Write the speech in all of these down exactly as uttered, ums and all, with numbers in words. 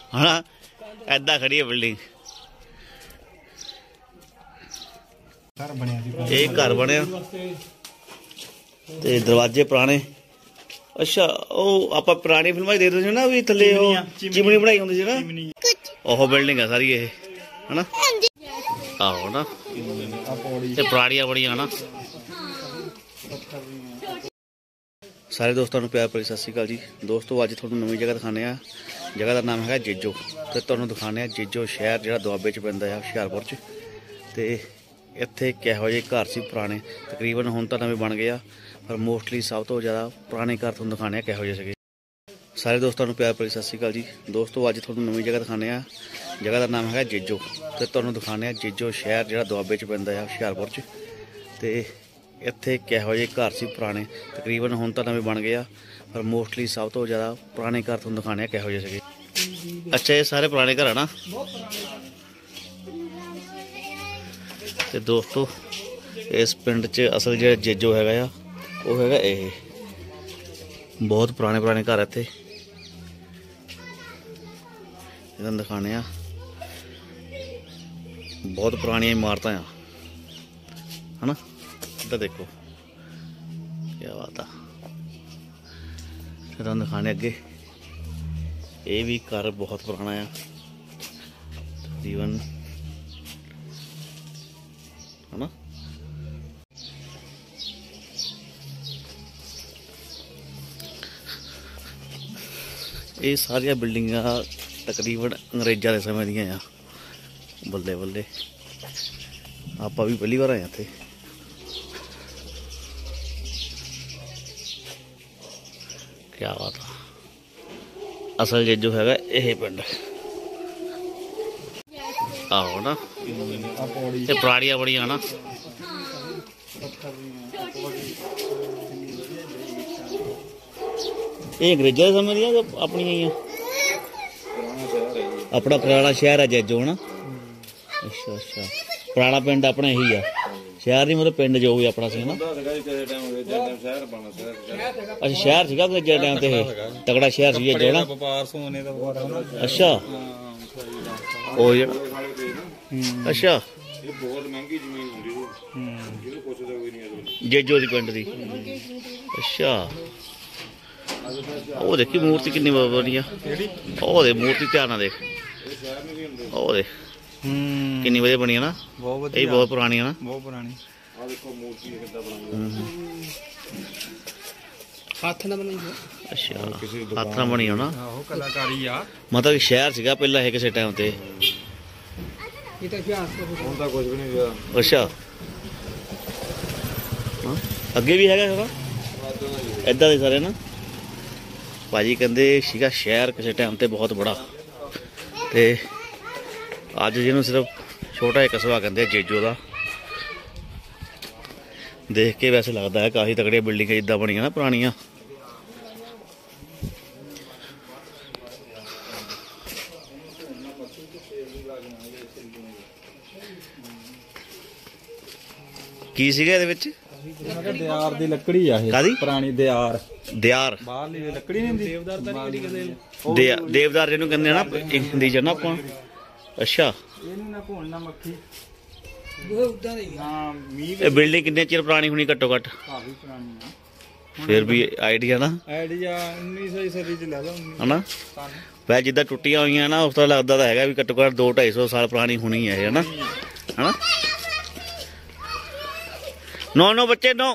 है ना। ऐदा खड़ी है बिल्डिंग। ये घर बनया ते दरवाजे पुराने। अच्छा ओ आपां पुरानी फिल्मां देखदे सी ना भी थल्ले ओ चिमनी बनाई होंदी सी ना, ओह बिल्डिंग है सारी ये है ना। आहो ना ते पुरानियां बड़ियां ना। सारे दोस्तों प्यार भरी सत श्री अकाल जी। दोस्तों अज तुहानूं नवीं जगह दिखाने आ। जगह का नाम है जेजो ते तुहानूं दिखाने जेजो शहर जिहड़ा दुआबे च पैंदा है हुशियारपुर च। ते इत्थे किहो जिहे घर सी पुराने, तकरीबन हुण तां नवें बन गए आ, पर मोस्टली सब तो ज़्यादा पुराने घर तुहानूं दिखाने किहो जिहे सीगे। सारे दोस्तों प्यार भरी सत श्री अकाल जी। दोस्तों अज तुहानूं नवीं जगह दिखाने आ। जगह का नाम है जेजो ते तुहानूं दिखाने जेजो शहर जिहड़ा दुआबे च पैंदा है हुशियारपुर च। ते इत्थे किहो जिहे घर सी पुराने, तकरीबन हुण तां नवें बन गए आ, पर मोस्टली सब तो ज़्यादा पुराने घर तुहानूं दिखाने किहो जिहे सीगे। अच्छा ये सारे पुराने घर है ना। ते दोस्तों इस पिंड च असल जो जेजो हैगा आ वो हैगा ये बहुत पुराने पुराने घर इत्थे इन्हां दिखाने आ। बहुत पुरानियां इमारतां आ है ना। इधर देखो क्या बात है। फिर दिखाने अगे ये भी घर बहुत पुराना है तकरीबन है ना। ये सारिया बिल्डिंगां तकरीबन अंग्रेज़ों के समय दियां आ। बल्ले बल्ले आपां भी पहली बार आए इत्थे। क्या बात है। असल जेजो हैगा यह पिंड आहो ना। ये पुरानियां बड़ियां ना। ये अंग्रेज़ों के समय दियां अपनी ही अपना पुराना शहर है जेजो है ना। अच्छा अच्छा पुराना पिंड अपना यही है, शहर नहीं मतलब पिंड जो भी अपना सी ना। अच्छा शहर सीगा अंग्रेज़ों टाइम ते तगड़ा शहर सी जेजो ना। अच्छा ओ अच्छा जेजो दी पिंड दी। अच्छा ਉਹ देखी मूर्ति कितनी बढ़िया। ਉਹ ਦੇ मूर्ति ध्यान ਨਾਲ देख। ਉਹ देख कितनी बढ़िया बनी है ना। ये बहुत पुरानी है ना। बहुत पुरानी। आ देखो मूर्ति कितना बना हाथ ना बनी है। अच्छा हाथ ना बनी हो ना। आहो कलाकारी आ मतलब शहर सीगा पहला है किसी टाइम ते। ये तो क्या ਹੁਣ ਤਾਂ ਕੁਝ ਵੀ ਨਹੀਂ ਰਿਹਾ। अच्छा ਅੱਗੇ ਵੀ ਹੈਗਾ ਸਾਰਾ ਇਦਾਂ ਦੇ ਸਾਰੇ ਨਾ। भाजी कहते सीगा शहर किसी टाइम ते बहुत बड़ा, ते अज जिन्होंने सिर्फ छोटा एक कस्बा कहते जेजो का। देख के वैसे लगता है काफ़ी तगड़िया बिल्डिंग इदा बनिया ना पुरानिया। की सीगा इहदे विच दियार दी लकड़ी आ कादी पुरानी दियार दियार बाहरली लकड़ी नहीं हुंदी देवदार तां नहीं कहंदे देवदार जिहनूं कहंदे ना हिंदी च ना ਆਪਾਂ। अच्छा ਇਹਨੂੰ ਨਾ ਭੁੰਨਣਾ ਮੱਖੀ ਉਹ ਉਦਾਂ ਹੀ। ਹਾਂ ਮੀਂਹ ਇਹ ਬਿਲਡਿੰਗ ਕਿੰਨੇ ਚਿਰ ਪੁਰਾਣੀ ਹੋਣੀ ਘੱਟੋ ਘੱਟ। ਕਾਫੀ ਪੁਰਾਣੀ ਆ ਫਿਰ ਵੀ ਆਈਡੀਆ ਨਾ ਆਈਡੀਆ उन्नीस सौ ਸਦੀ ਚ ਲੈ ਲਓ ਹਨਾ। ਵੈ ਜਿੱਦਾਂ ਟੁੱਟੀਆਂ ਹੋਈਆਂ ਨਾ ਉਸ ਤਰ੍ਹਾਂ ਲੱਗਦਾ ਤਾਂ ਹੈਗਾ ਵੀ ਘੱਟੋ ਘੱਟ ਦੋ ਢਾਈ ਸੌ ਸਾਲ ਪੁਰਾਣੀ ਹੋਣੀ ਹੈ ਇਹ ਹਨਾ ਹਨਾ। नो नो बच्चे नो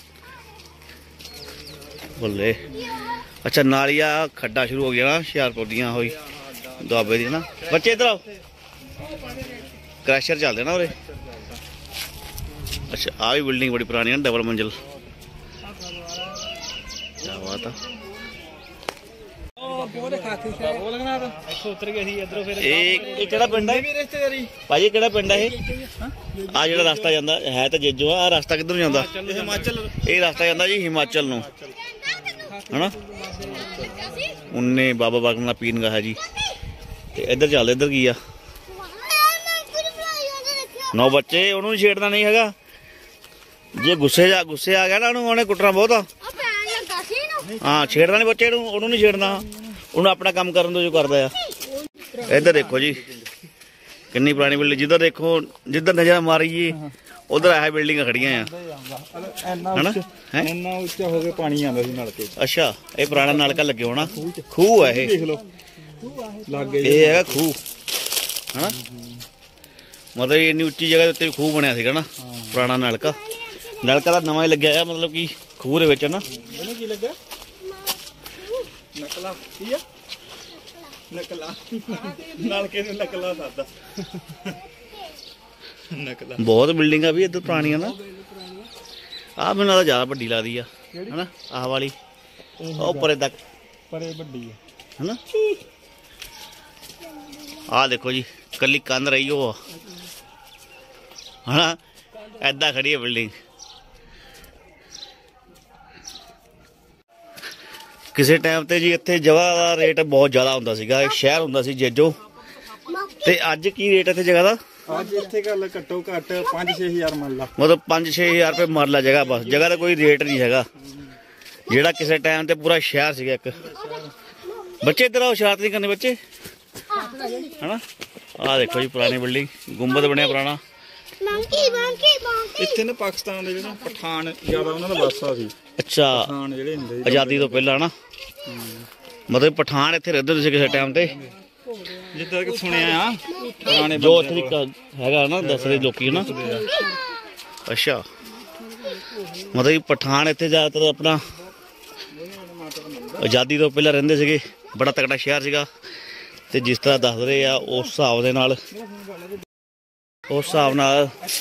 बोले। अच्छा नालिया खड्डा शुरू हो गया ना हुशियारपुर दियां होई दुआबे दी ना। बच्चे इधर आओ क्रैशर चलते ना उरे। अच्छा आ भी बिल्डिंग बड़ी पुरानी है डबल मंजिल। क्या बात है। भाजी केड़ा पिंड है आ जेड़ा रास्ता जांदा है तो जेजो आ रास्ता किधर जांदा। हिमाचल ये रास्ता जांदा जी हिमाचल नूं है ना। उन्ने बाबा बागना पीन गा है जी। ते इधर चल इधर की आ नौ बच्चे ओनू छेड़ना नहीं हैगा। जे गुस्से जा गुस्से आ गया ना उन्हें कुटना बहुत आ। हाँ छेड़ना नहीं बच्चे ओनू नहीं छेड़ना। उन्हें अपना काम करन दो जो करदा आ। इधर देखो जी कितनी पुरानी बिल्डिंग, जिधर देखो जिधर नजर मारिए उधर है बिल्डिंग खड़ियां हैं। अच्छा ये पुराना नलका लगे होना, खूह है ये, है खूह है ना, मतलब इन्नी उच्ची जगह उत्ते खूह बनया सीगा ना पुराना नलका। नलका तो नवा ही लग्या है, मतलब कि खूह दे विच ना बहुत बिल्डिंगा भी इधर पुरानियां ना। आ मैनूं लगदा ज्यादा वड्डी लगदी आ है ना, आह वाली ओ परे तक परे वड्डी है ना। आ देखो जी कली कंध रही हो है ना, ऐदा खड़ी है बिल्डिंग। किसी टाइम ते जी इत्थे जगह का रेट बहुत ज्यादा हुंदा सीगा, एक शहर हुंदा सी जेजो, ते अज की रेट इत्थे जगह दा? अज इत्थे गल घट्टो घट पांच छे हजार मरला, मतलब पांच छे हजार रुपये मरला जगह, बस जगह का कोई रेट नहीं हैगा। जेड़ा किसी टाइम ते पूरा शहर सीगा एक। बच्चे इधर आओ, शरारत नहीं करने बच्चे है ना। आ देखो जी पुरानी बिल्डिंग, गुंबद बनया पुराना। इत्थे ना पाकिस्तान दे जेहड़े पठान ज्यादा उन्हां दा वासा सी। अच्छा पठान जेहड़े हुंदे आजादी तो पहला ना, मतलब पठान इत्थे रहंदे सी किसी टाइम ते, जिद्दां कि सुनिया आ पुराने जो तरीका हैगा ना दस रहे लोकी ना। अच्छा मतलब कि पठान इत्थे ज्यादातर अपना आजादी तो पहला रहंदे सीगे, बड़ा तगड़ा शहर सीगा। ते जिस तरह दस रहे आ उस हिसाब दे नाल उस हिसाब नाल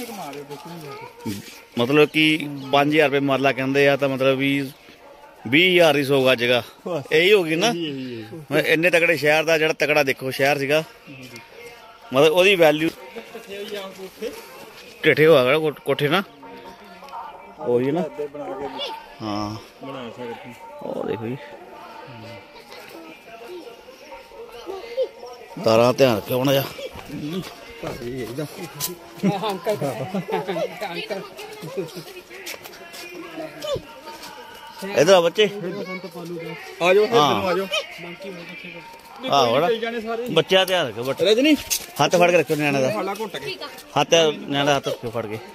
मतलब कि पांच हजार रुपये मरला कहते हैं, तो मतलब भी भी हजार ही सौगा जगह यही होगी ना। इन्ने तगड़े शहर का जो तगड़ा देखो शहर सीगा, मतलब ओदी वैल्यू ढिठे हुआ कोठे ना वही ना। हाँ देखो जी तारा ध्यान रखो होना जा। इधर आ बच्चे, आ जाओ आ जाओ। आहो ना बच्चे का ध्यान रखो, बट रजनी हाथ फड़ के रखो न्याणे का, हाथ न्याणे हाथ रखो फड़ के।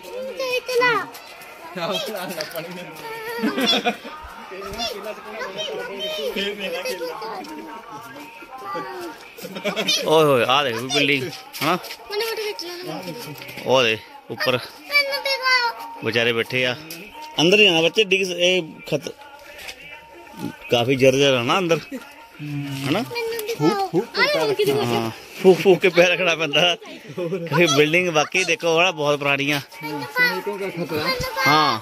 ओए होए आ देख बिल्डिंग है ना, ओ दे ऊपर बेचारे बैठे आ। अंदर ही आना बच्चे, डिग ए खत काफी जर्जर है ना अंदर है ना। हाँ फूक फूक के पैर रखना पैंदा। बिल्डिंग वाकई देखो बड़ा बहुत पुरानियां। हाँ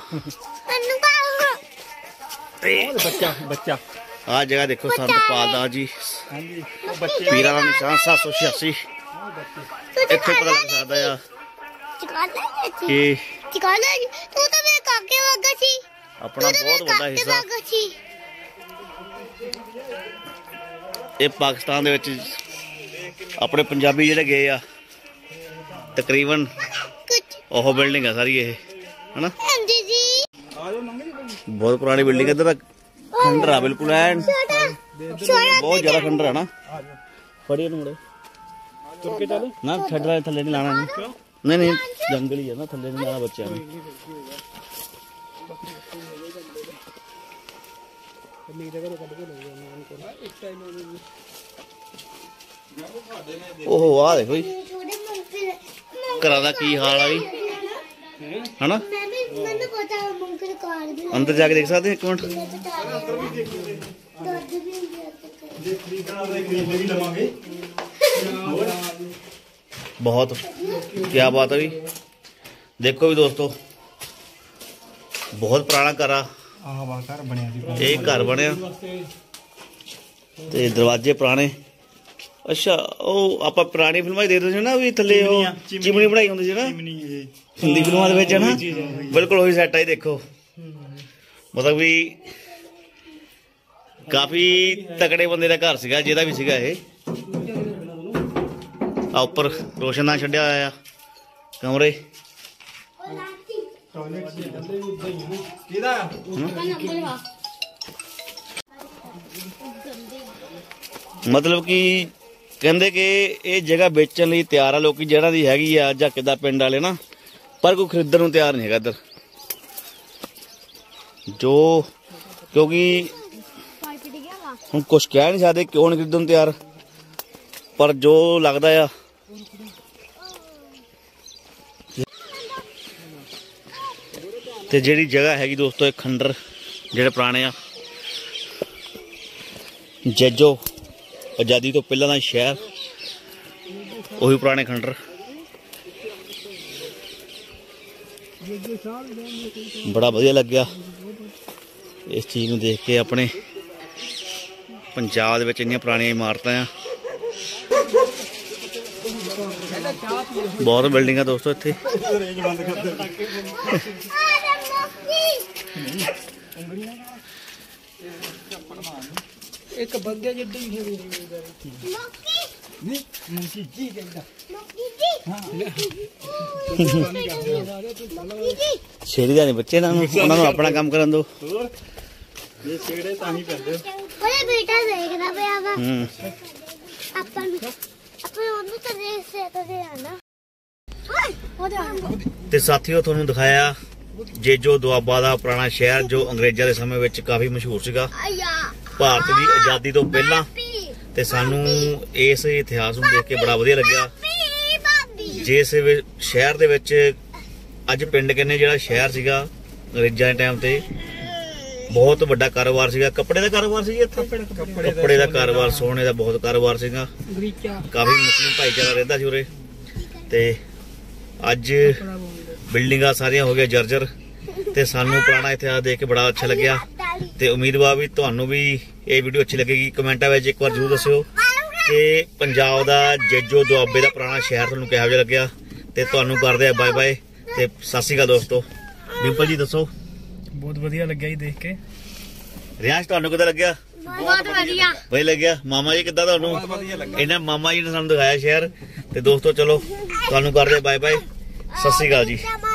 बच्चा बच्चा आ जगह देखो संत पालदा जी पीरा का निशान सात सौ छियासी। इत्थे पता लग सकता है कि अपना बहुत बड़ा हिस्सा ये पाकिस्तान दे विच अपने पंजाबी जेहड़े गए आ तकरीबन ओह बिल्डिंग है सारी ये है ना। बहुत पुरानी बिल्डिंग है, इधर खंडर है बिल्कुल एंड बहुत ज्यादा खंडर है ना। फड़िए मुड़े ना छड़ थले नहीं लाना, नहीं नहीं जंगल ही है ना, थले नहीं लाना बच्चे ने। ओहो आ देखो जी घरा दा की हाल आई है ना। अंदर जाके देख सकते हैं एक मिनट। बहुत क्या बात है भी देखो भी दोस्तों, बहुत पुराना घर आ। एक घर बनया ते दरवाजे पुराने। अच्छा ओ आप पुरानी फिल्मां देखते थे ना भी थले चिमनी बनाई होंदी सी ना हिंदी फिल्मां दे विच है ना, बिल्कुल वही सैट है। देखो मतलब भी काफी तगड़े बंदे का घर सीगा जेदा भी सीगा ये। आ उपर रोशनदान छड्डिया होया कमरे। मतलब कि ਕਹਿੰਦੇ ਕਿ ਇਹ ਜਗ੍ਹਾ ਵੇਚਣ ਲਈ ਤਿਆਰ ਆ ਲੋਕੀ, ਜਿਹੜਾ ਦੀ ਹੈਗੀ ਆ ਜਾਂ ਕਿੱਦਾਂ ਪਿੰਡ ਵਾਲੇ ਨਾ, ਪਰ ਕੋਈ ਖਰੀਦਣ ਨੂੰ ਤਿਆਰ ਨਹੀਂ ਹੈਗਾ ਇੱਧਰ। ਜੋ ਕਿਉਂਕਿ ਹੁਣ ਕੁਛ ਕਹਿ ਨਹੀਂ ਸਕਦੇ ਕਿਉਂ ਨਹੀਂ ਖਰੀਦਣ ਨੂੰ ਤਿਆਰ, ਪਰ ਜੋ ਲੱਗਦਾ ਆ ਤੇ ਜਿਹੜੀ ਜਗ੍ਹਾ ਹੈਗੀ ਦੋਸਤੋ ਇਹ ਖੰਡਰ ਜਿਹੜੇ ਪੁਰਾਣੇ ਆ ਜੇਜੋ ਆਜ਼ਾਦੀ ਤੋਂ ਪਹਿਲਾਂ ਦਾ ਸ਼ਹਿਰ, ਉਹੀ ਪੁਰਾਣੇ ਖੰਡਰ। ਬੜਾ ਵਧੀਆ ਲੱਗਿਆ ਇਸ ਚੀਜ਼ ਨੂੰ ਦੇਖ ਕੇ। ਆਪਣੇ ਪੰਜਾਬ ਦੇ ਵਿੱਚ ਇੰਨੀਆਂ ਪੁਰਾਣੀਆਂ ਇਮਾਰਤਾਂ ਆ, ਬਹੁਤ ਬਿਲਡਿੰਗਾਂ ਦੋਸਤੋ ਇੱਥੇ। ਇੱਕ ਬੰਦੇ ਜਿੱਡੀ ਹੀ ਨਹੀਂ ਮੁੰਕੀ ਜੀ ਕਹਿੰਦਾ ਛੇੜੀ ਦਾ ਨਹੀਂ ਬੱਚੇ, ਇਹਨਾਂ ਨੂੰ ਉਹਨਾਂ ਨੂੰ ਆਪਣਾ ਕੰਮ ਕਰਨ ਦਿਓ। ਇਹ ਛੇੜੇ ਤਾਂ ਹੀ ਪੈਂਦੇ। ਉਹਦੇ ਬੇਟਾ ਦੇਖਦਾ ਪਿਆ ਵਾ ਹੂੰ ਆਪਾਂ ਨੂੰ, ਆਪਾਂ ਉਹਨੂੰ ਤਾਂ ਦੇਖ ਸਕਦੇ ਆ ਨਾ। ਤੇ ਸਾਥੀਓ ਤੁਹਾਨੂੰ ਦਿਖਾਇਆ ਜੇਜੋ ਦੁਆਬਾ ਦਾ ਪੁਰਾਣਾ ਸ਼ਹਿਰ, ਜੋ ਅੰਗਰੇਜ਼ਾਂ ਦੇ ਸਮੇਂ ਵਿੱਚ ਕਾਫੀ ਮਸ਼ਹੂਰ ਸੀਗਾ ਭਾਰਤ ਦੀ ਆਜ਼ਾਦੀ ਤੋਂ ਪਹਿਲਾਂ। ਤੇ ਸਾਨੂੰ ਇਸ ਇਤਿਹਾਸ ਨੂੰ ਦੇਖ ਕੇ ਬੜਾ ਵਧੀਆ ਲੱਗਿਆ। ਜਿਸ ਸ਼ਹਿਰ ਦੇ ਵਿੱਚ ਅੱਜ ਪਿੰਡ ਕਿੰਨੇ, ਜਿਹੜਾ ਸ਼ਹਿਰ ਸੀਗਾ ਅੰਗਰੇਜ਼ਾਂ ਦੇ ਟਾਈਮ ਤੇ ਬਹੁਤ ਵੱਡਾ ਕਾਰੋਬਾਰ ਸੀਗਾ। ਕੱਪੜੇ ਦਾ ਕਾਰੋਬਾਰ ਸੀ ਇੱਥੇ, ਕੱਪੜੇ ਦਾ ਕਾਰੋਬਾਰ, ਸੋਨੇ ਦਾ ਬਹੁਤ ਕਾਰੋਬਾਰ ਸੀਗਾ। ਕਾਫੀ ਮੁਸਲਿਮ ਭਾਈਚਾਰਾ ਰਹਿੰਦਾ ਸੀ ਉਰੇ। ਤੇ ਅੱਜ ਬਿਲਡਿੰਗਾਂ ਸਾਰੀਆਂ ਹੋ ਗਈਆਂ ਜਰਜਰ। ਤੇ ਸਾਨੂੰ ਪੁਰਾਣਾ ਇਤਿਹਾਸ ਦੇਖ ਕੇ ਬੜਾ ਅੱਛਾ ਲੱਗਿਆ। ਤੇ ਉਮੀਦਵਾਰ ਵੀ ਤੁਹਾਨੂੰ ਵੀ ਇਹ ਵੀਡੀਓ ਅੱਛੀ ਲੱਗੇਗੀ। ਕਮੈਂਟਾਂ ਵਿੱਚ ਇੱਕ ਵਾਰ ਜ਼ਰੂਰ ਦੱਸਿਓ ਕਿ ਪੰਜਾਬ ਦਾ ਜੇਜੋ ਦੁਆਬੇ ਦਾ ਪੁਰਾਣਾ ਸ਼ਹਿਰ ਤੁਹਾਨੂੰ ਕਿਹੋ ਜਿਹਾ ਲੱਗਿਆ। ਤੇ ਤੁਹਾਨੂੰ ਕਰਦੇ ਆ ਬਾਏ ਬਾਏ ਤੇ ਸਤਿ ਸ਼੍ਰੀ ਅਕਾਲ ਦੋਸਤੋ। ਡਿੰਪਲ ਜੀ ਦੱਸੋ। ਬਹੁਤ ਵਧੀਆ ਲੱਗਿਆ ਜੀ ਦੇਖ ਕੇ। ਰਿਆਂਸ਼ ਤੁਹਾਨੂੰ ਕਿੱਦਾਂ ਲੱਗਿਆ? ਬਹੁਤ ਵਧੀਆ ਵਧੀਆ ਲੱਗਿਆ। ਮਾਮਾ ਜੀ ਕਿੱਦਾਂ ਤੁਹਾਨੂੰ? ਇਹਨਾਂ ਮਾਮਾ ਜੀ ਨੇ ਸਾਨੂੰ ਦਿਖਾਇਆ ਸ਼ਹਿਰ। ਤੇ ਦੋਸਤੋ ਚਲੋ ਤੁਹਾਨੂੰ ਕਰਦੇ ਬਾਏ ਬਾਏ, ਸਤਿ ਸ਼੍ਰੀ ਅਕਾਲ ਜੀ।